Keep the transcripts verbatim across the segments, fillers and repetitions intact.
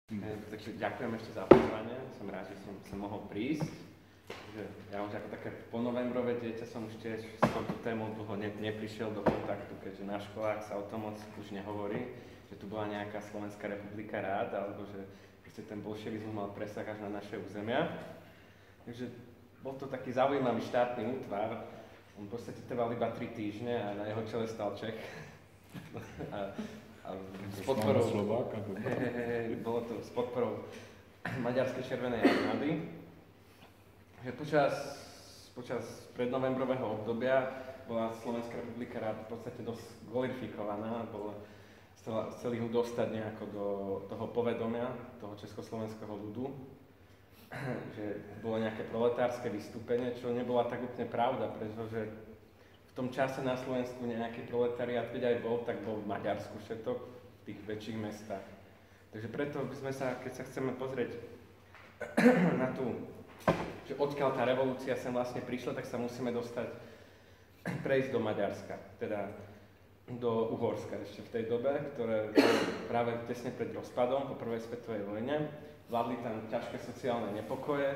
Takže ďakujem ešte za pozvanie, som rád, že som sa mohol prísť. Že ja už ako také ponovembrové dieťa som už tiež s touto témou dlho ne, neprišiel do kontaktu, keďže na školách sa o tom moc už nehovorí, že tu bola nejaká Slovenská republika rád, alebo že proste ten bolševizmus mal presah až na naše územia. Takže bol to taký zaujímavý štátny útvar, on v podstate trval iba tri týždne a na jeho čele stal Čech. a, a s podporou, he, he, he, bolo to s podporou Maďarskej červenej armády. Že počas, počas prednovembrového obdobia bola Slovenská republika rád v podstate dosť glorifikovaná, bola, chceli ho dostať nejako do toho povedomia, toho československého ľudu, že bolo nejaké proletárske vystúpenie, čo nebola tak úplne pravda, pretože v tom čase na Slovensku nejaký proletariát, keď aj bol, tak bol v Maďarsku všetok, v tých väčších mestách. Takže preto by sme sa, keď sa chceme pozrieť na tú, že odkiaľ tá revolúcia sem vlastne prišla, tak sa musíme dostať, prejsť do Maďarska, teda do Uhorska ešte v tej dobe, ktoré práve tesne pred rozpadom po prvej svetovej vojne. Vládli tam ťažké sociálne nepokoje,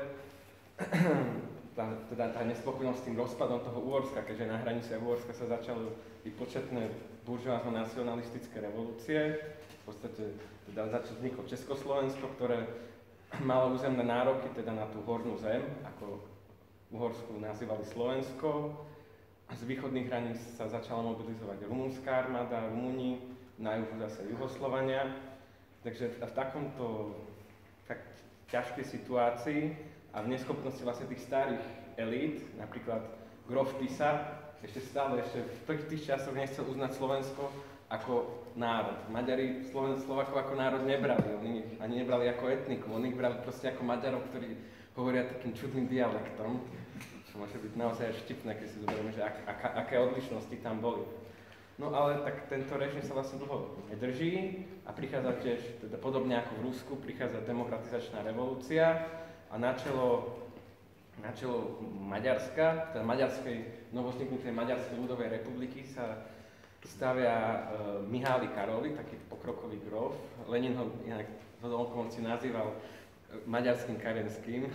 tá, teda tá nespokojnosť s tým rozpadom toho Uhorska, keďže na hranici Uhorska sa začali početné buržoázno-nacionalistické revolúcie. V podstate teda začalo vzniklo Československo, ktoré malo územné nároky teda na tú hornú zem, ako Uhorsku nazývali Slovensko. Z východných hraníc sa začala mobilizovať rumunská armáda, Rumúni, na juhu zase Juhoslovania. Takže v takomto tak ťažkej situácii a v neschopnosti vlastne tých starých elít, napríklad grof Tisa, ešte stále, ešte v tých časoch nechcel uznať Slovensko ako národ. Maďari Sloven, Slovákov ako národ nebrali, oni ich ani nebrali ako etnikum, oni ich brali proste ako Maďarov, ktorí hovoria takým čudným dialektom, čo môže byť naozaj štipné, keď si zoberieme, že ak, ak, aké odlišnosti tam boli. No ale tak tento režim sa vlastne dlho nedrží a prichádza tiež, teda podobne ako v Rusku, prichádza demokratizačná revolúcia a na čelo, na čelo Maďarska, teda maďarskej, novozniknutej Maďarskej ľudovej republiky sa stavia uh, Mihály Karoli, taký pokrokový grof. Lenin ho inak v okolnosti nazýval uh, maďarským Karenským.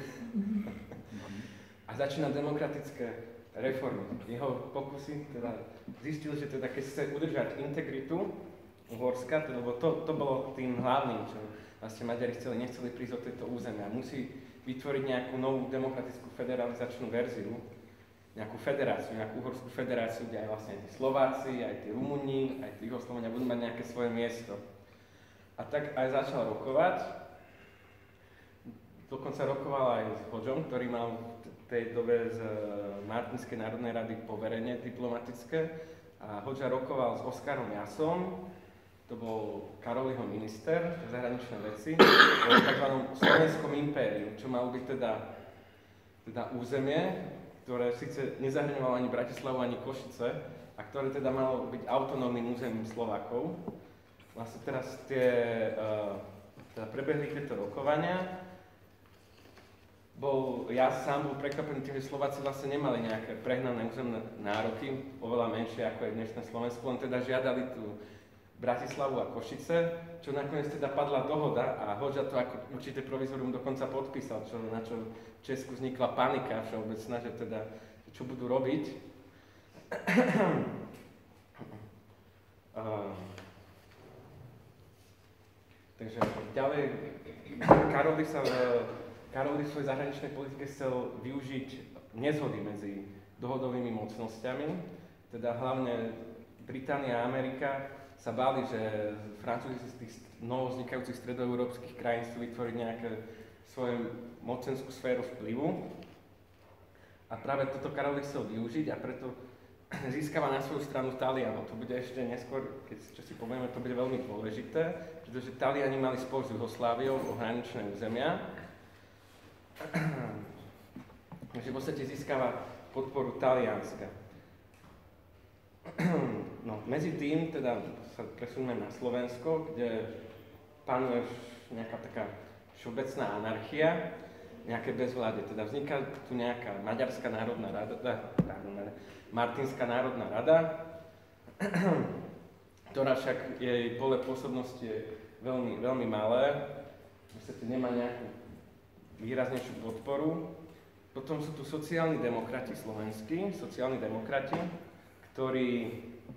A začína demokratické reformy. Jeho pokusy, teda zistil, že teda keď chce udržať integritu Uhorska, teda, lebo to, to bolo tým hlavným, čo vlastne Maďari chceli, nechceli prísť do tejto územia. Musí vytvoriť nejakú novú demokratickú federalizačnú verziu, nejakú federáciu, nejakú uhorskú federáciu, kde aj vlastne aj tí Slováci, aj tí Rumúni, aj tí Juhoslovania budú mať nejaké svoje miesto. A tak aj začal rokovať. Dokonca rokoval aj s Hodžom, ktorý mal v tej dobe z Martinskej národnej rady poverenie diplomatické. A Hodža rokoval s Oskarom Jasom, to bol Karoliho minister zahraničné veci, o tzv. Slovenskom impériu, čo malo byť teda, teda územie, ktoré síce nezahrňovalo ani Bratislavu, ani Košice, a ktoré teda malo byť autonómnym územím Slovákov. Vlastne teraz tie, uh, teda prebehli tieto rokovania. Bol, ja sám bol prekvapený tým, že Slováci vlastne nemali nejaké prehnané územné nároky, oveľa menšie ako je dnešné Slovensko, len teda žiadali tú Bratislavu a Košice, čo nakoniec teda padla dohoda a Hodža to ako určité provizorium dokonca podpísal, čo, na čo v Česku vznikla panika všeobecná, že teda čo budú robiť. uh, takže ďalej, Karoli sa v Karol v svojej zahraničnej politike chcel využiť nezhody medzi dohodovými mocnosťami, teda hlavne Británia a Amerika sa báli, že Francúzi z tých novovznikajúcich stredoeurópskych krajín chcú vytvoriť nejaké svoju mocenskú sféru vplyvu. A práve toto Karol chcel využiť a preto získava na svoju stranu Talianov. To bude ešte neskôr, keď čo si povieme, to bude veľmi dôležité, pretože Taliani mali spor s Jugosláviou o hraničné územia. Takže v podstate získava podporu Talianska. No, medzi tým teda sa presuneme na Slovensko, kde panuje nejaká taká všeobecná anarchia, nejaké bezvládie. Teda vzniká tu nejaká Maďarská národná rada, Martinská národná rada, ktorá však jej pole pôsobnosti je veľmi, veľmi malé. podstate nemá nejakú výraznejšiu podporu. Potom sú tu sociálni demokrati slovenskí, sociálni demokrati, ktorí,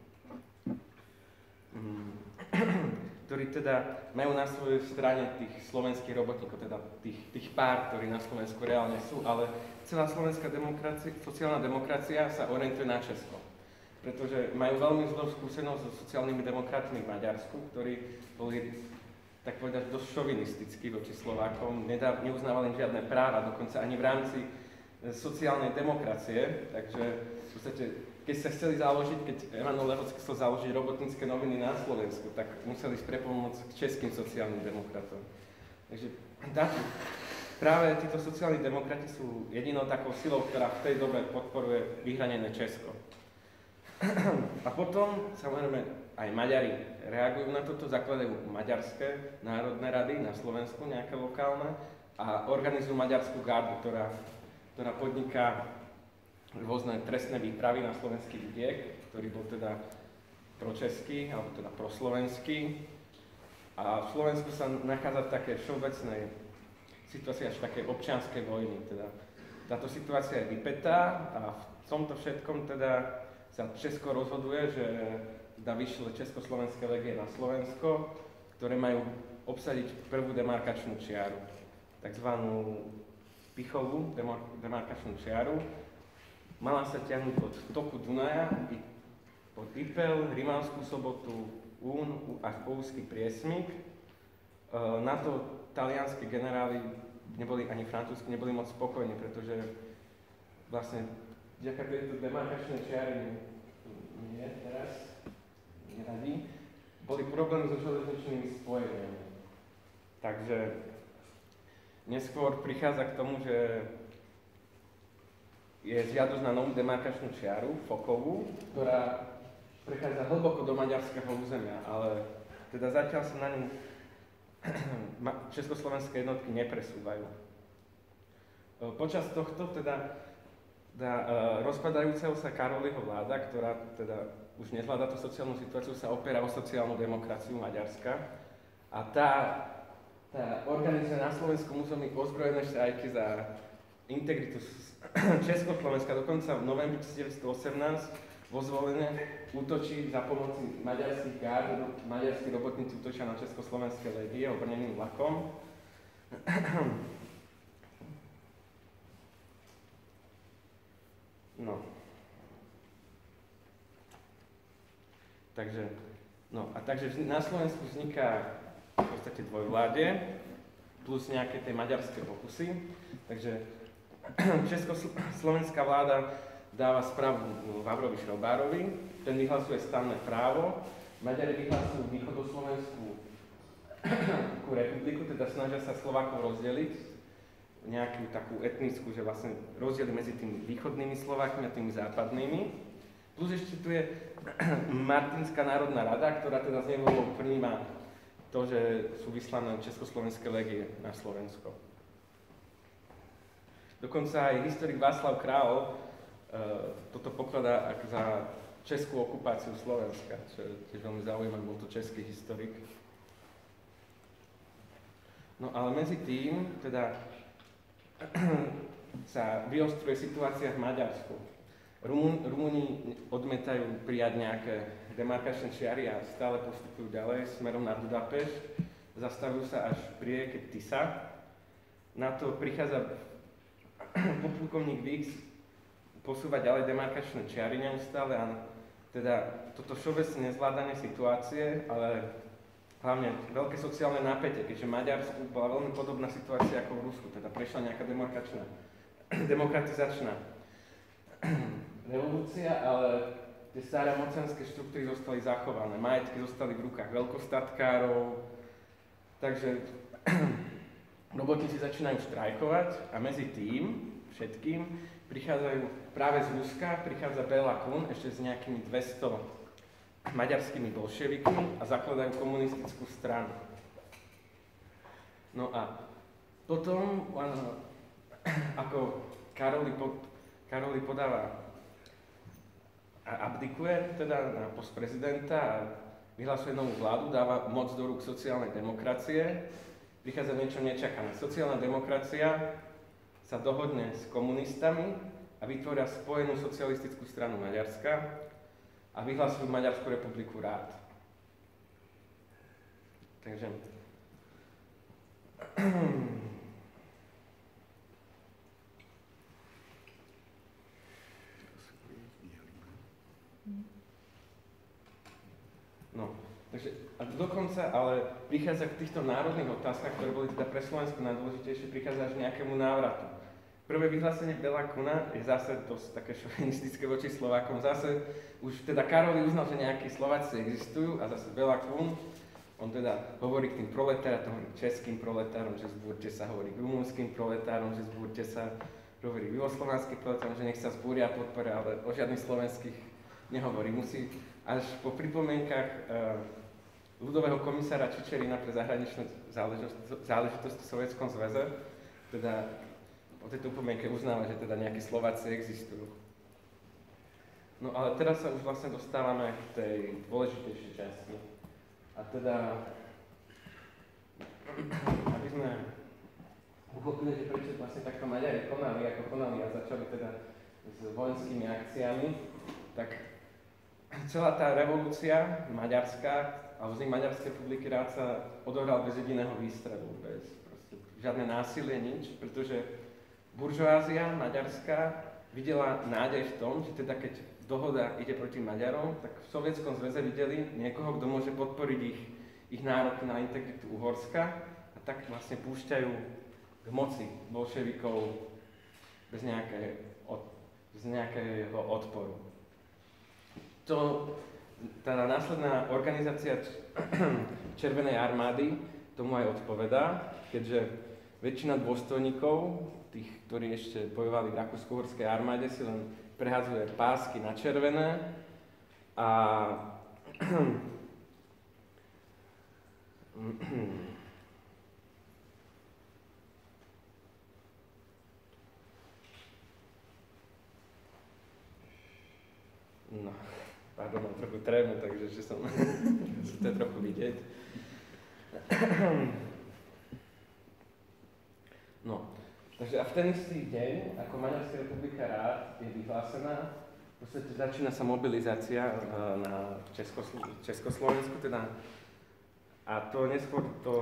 ktorí teda majú na svojej strane tých slovenských robotníkov, teda tých, tých pár, ktorí na Slovensku reálne sú, ale celá slovenská demokracia, sociálna demokracia sa orientuje na Česko. Pretože majú veľmi zlú skúsenosť so sociálnymi demokratmi v Maďarsku, ktorí boli, tak povedať, dosť šovinistickí voči Slovákom, Nedá, neuznávali im žiadne práva, dokonca ani v rámci sociálnej demokracie, takže v podstate, keď sa chceli založiť, keď Emanuel Lehocký chcel založiť robotnícke noviny na Slovensku, tak museli ísť pre pomoc k českým sociálnym demokratom. Takže táto, práve títo sociálni demokrati sú jedinou takou silou, ktorá v tej dobe podporuje vyhranené Česko. A potom, samozrejme, aj Maďari reagujú na toto, zakladajú maďarské národné rady na Slovensku, nejaké lokálne, a organizujú maďarskú gardu, ktorá ktorá podniká rôzne trestné výpravy na slovenský vidiek, ktorý bol teda pročeský, alebo teda proslovenský. A v Slovensku sa nachádza v takej všeobecnej situácii až takej občianskej vojny. Teda táto situácia je vypätá a v tomto všetkom teda sa Česko rozhoduje, že dá vyšle Československé legie na Slovensko, ktoré majú obsadiť prvú demarkačnú čiaru, takzvanú Pichovú demarkačnú čiaru. Mala sa ťahnuť od toku Dunaja pod Ipel, Rimavskú Sobotu, Ún až po úzky priesmik. Na to talianski generáli neboli, ani francúzski neboli moc spokojní, pretože vlastne vďaka tejto demarkačnej čiary nie teraz, neradi, boli problémy so železničnými spojeniami. Takže neskôr prichádza k tomu, že je žiadosť na novú demarkačnú čiaru, Fokovú, ktorá prechádza hlboko do maďarského územia, ale teda zatiaľ sa na ňu československé jednotky nepresúvajú. Počas tohto teda, teda rozpadajúceho sa Karoliho vláda, ktorá teda už nezvláda tú sociálnu situáciu, sa opiera o sociálnu demokraciu Maďarska a tá Tá organizuje na slovenskom území ozbrojené štrajky za integritu Československa. Dokonca v novembri devätnásťstoosemnásť vo Zvolene útočí za pomoci maďarských gárd, maďarskí robotníci útočia na československé legie obrneným vlakom. No. Takže, no a takže na Slovensku vzniká v podstate dvojvládie, plus nejaké tie maďarské pokusy. Takže československá vláda dáva správu Vavrovi Šrobárovi, ten vyhlasuje stanné právo, Maďari vyhlasujú východoslovenskú republiku, teda snažia sa Slovákov rozdeliť, nejakú takú etnickú, že vlastne rozdiely medzi tými východnými Slovákmi a tými západnými. Plus ešte tu je Martinská národná rada, ktorá teda z nevoľou prijíma to, že sú vyslané československé legie na Slovensko. Dokonca aj historik Václav Král e, toto pokladá za českú okupáciu Slovenska, čo je tiež veľmi zaujímavé, bol to český historik. No ale medzi tým teda sa vyostruje situácia v Maďarsku. Rumún, Rumúni odmietajú prijať nejaké demarkačné čiary a stále postupujú ďalej smerom na Budapešť. Zastavujú sa až pri rieke Tisa. Na to prichádza podplukovník Víx posúvať ďalej demarkačné čiary neustále a teda toto všeobecné nezvládanie situácie, ale hlavne veľké sociálne napätie, keďže v Maďarsku bola veľmi podobná situácia ako v Rusku, teda prešla nejaká demarkačná, demokratizačná revolúcia, ale tie staré mocenské štruktúry zostali zachované, majetky zostali v rukách veľkostatkárov, takže robotníci začínajú štrajkovať a medzi tým všetkým prichádzajú práve z Ruska, prichádza Béla Kun ešte s nejakými dvesto maďarskými bolševikmi a zakladajú komunistickú stranu. No a potom, ako Karoli, pod, Karoli podáva a abdikuje teda na post prezidenta a vyhlasuje novú vládu, dáva moc do rúk sociálnej demokracie, prichádza niečo nečakané. Sociálna demokracia sa dohodne s komunistami a vytvoria spojenú socialistickú stranu Maďarska a vyhlasujú Maďarskú republiku rád. Takže no, takže a dokonca ale prichádza k týchto národných otázkach, ktoré boli teda pre Slovensko najdôležitejšie, prichádza až nejakému návratu. Prvé vyhlásenie Béla Kuna je zase dosť také šovinistické voči Slovákom. Zase už teda Karol uznal, že nejakí Slováci existujú a zase Béla Kun, on teda hovorí k tým proletárom, hovorí k českým proletárom, že zbúrte sa, hovorí k rumunským proletárom, že zbúrte sa, hovorí k juhoslovanským proletárom, že nech sa zbúria a podporia, ale o žiadnych slovenských nehovorí. Musí až po pripomienkach uh, ľudového komisára Čičerina pre zahraničné záležitosti, záležitosti v Sovietskom zväze, teda po tejto upomienke uznáva, že teda nejakí Slováci existujú. No ale teraz sa už vlastne dostávame k tej dôležitejšej časti. A teda, aby sme uchopili, že prečo vlastne takto Maďari konali, ako konali a začali teda s vojenskými akciami, tak celá tá revolúcia maďarská a vznik Maďarskej republiky rád sa odohral bez jediného výstrelu, bez proste žiadne násilie, nič, pretože buržoázia maďarská videla nádej v tom, že teda keď dohoda ide proti Maďarom, tak v Sovietskom zväze videli niekoho, kto môže podporiť ich, ich nároky na integritu Uhorska a tak vlastne púšťajú k moci bolševikov bez, nejaké, od, bez nejakého odporu. To, tá následná organizácia Červenej armády tomu aj odpovedá, keďže väčšina dôstojníkov, tých, ktorí ešte bojovali v Rakúsko-Uhorskej armáde, si len prehadzuje pásky na červené a no, pardon, mám trochu trému, takže že som, to je trochu vidieť. No, takže a v ten istý deň, ako Maďarská republika rád je vyhlásená, v podstate začína sa mobilizácia na Českoslo- Československu, teda, a to neskôr to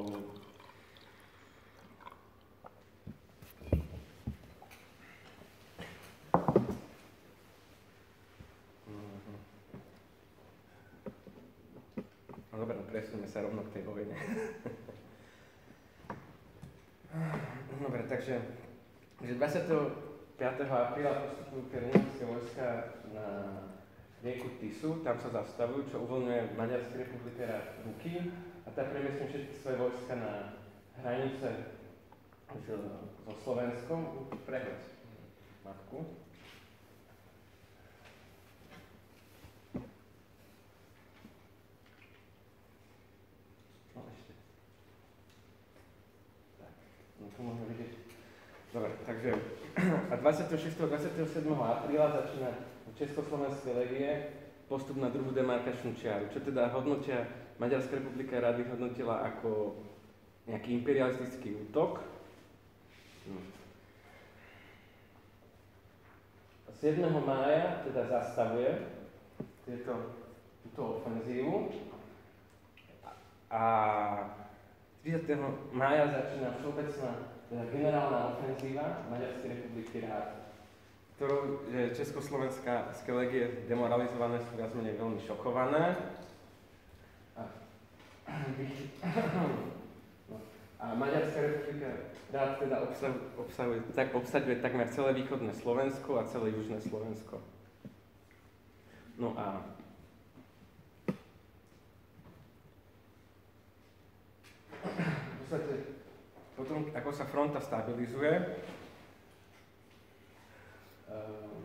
no dobre, presunieme sa rovno k tej vojne. Dobre, takže dvadsiateho piateho apríla postupujú kerenské vojska na rieku Tisu, tam sa zastavujú, čo uvoľňuje Maďarskej republike ruky a tá premiestňuje všetky svoje vojska na hranice so Slovenskom. Prehľad matku. No ešte. Tak, no tu môžeme vidieť. Dobre, takže a dvadsiateho šiesteho a dvadsiateho siedmeho apríla začína v Československej legie postup na druhú demarkačnú čiaru, čo teda hodnotia, Maďarská republika rady hodnotila ako nejaký imperialistický útok. No. siedmeho mája teda zastavuje tieto, túto ofenzívu a tridsiateho mája začína všeobecná teda generálna ofenzíva Maďarskej republiky rád, ktorou že československá legie demoralizované sú viac menej veľmi šokované. A, no, a Maďarská republika rád teda obsahuje, obsahuje, tak, obsaďuje takmer celé východné Slovensko a celé južné Slovensko. No a v podstate potom, ako sa fronta stabilizuje, um,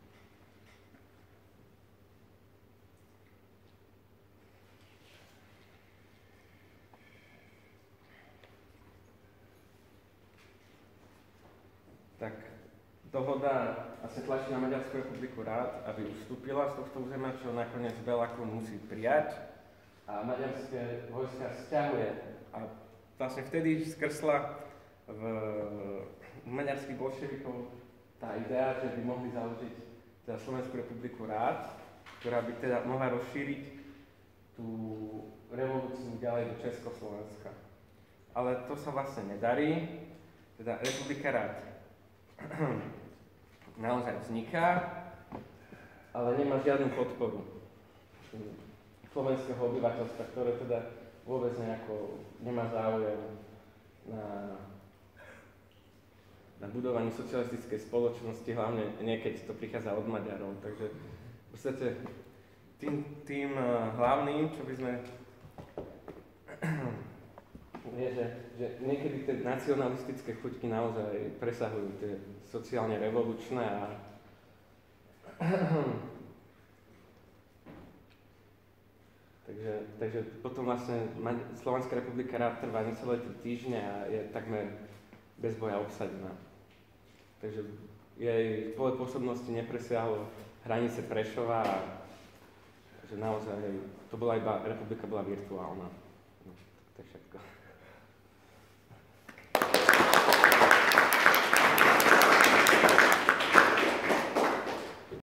tak dohoda asi tlačí na Maďarskú republiku rád, aby ustúpila z tohto územia, čo nakoniec Béla Kun musí prijať a maďarské vojska sťahuje a vlastne vtedy skrsla v, v maďarských bolševikov tá idea, že by mohli založiť teda Slovenskú republiku rád, ktorá by teda mohla rozšíriť tú revolúciu ďalej do Československa. Ale to sa vlastne nedarí, teda republika rád naozaj vzniká, ale nemá žiadnu podporu slovenského obyvateľstva, ktoré teda vôbec nejako nemá záujem na, na budovaní socialistickej spoločnosti, hlavne niekedy to prichádza od Maďarov. Takže v podstate tým, tým hlavným, čo by sme je, že, že niekedy tie nacionalistické chuťky naozaj presahujú tie sociálne revolučné a takže, takže potom vlastne Slovenská republika rád trvá necelé tri týždne a je takmer bez boja obsadená. Takže jej pole pôsobnosti nepresiahlo hranice Prešova a že naozaj to bola iba, republika bola virtuálna. No, to je všetko.